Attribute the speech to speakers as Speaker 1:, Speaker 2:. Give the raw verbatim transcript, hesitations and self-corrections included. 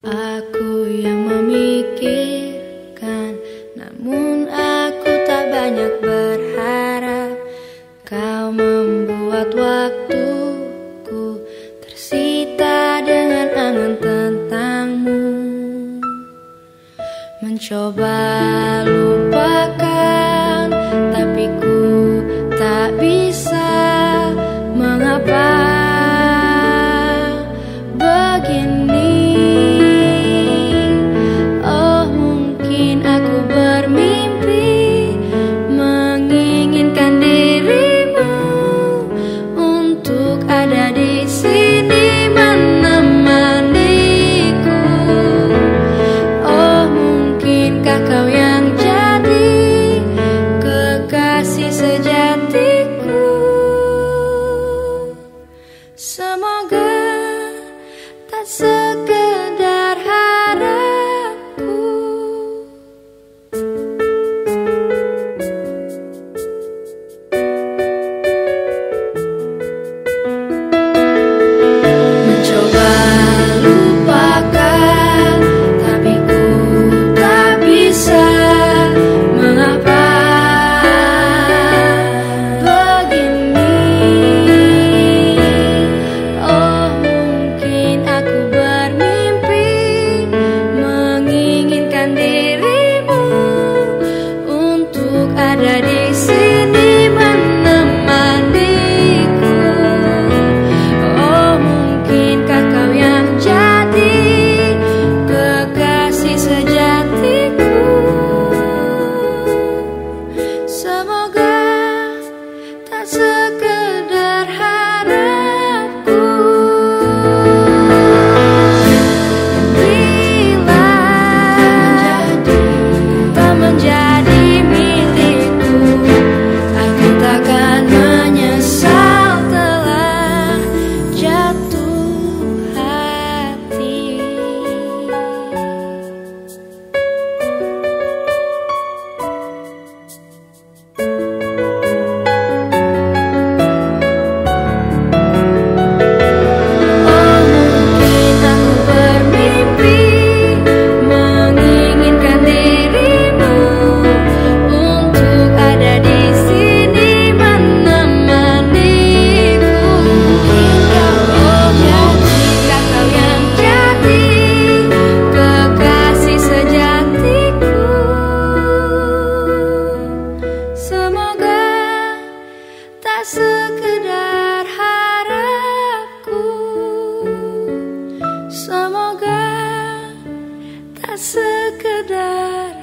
Speaker 1: Aku yang memikirkan, namun aku tak banyak berharap. Kau membuat waktuku tersita dengan angan tentangmu. Mencoba lupakan, tapi ku tak bisa. Mengapa begini? Oh, mungkin aku bermimpi menginginkan dirimu untuk ada di sini menemaniku. Oh, mungkinkah kau yang jadi kekasih sejatiku? Semoga tak sekedar harapku. Mencoba lupakan, tapi ku tak bisa. Mengapa begini? Oh, mungkin aku bermimpi menginginkan dirimu untuk ada di sini menemaniku. Oh, mungkinkah kau yang jadi kekasih sejatiku? Semoga tak sekedar harapku. Bila kau menjadi milikku, aku takkan menyesal telah jatuh hati. Oh, mungkin aku bermimpi menginginkan dirimu untuk ada di sini menemaniku. Mungkinkah kau yang jadi kekasih sejatiku? Semoga tak sekedar harapku. Semoga tak sekedar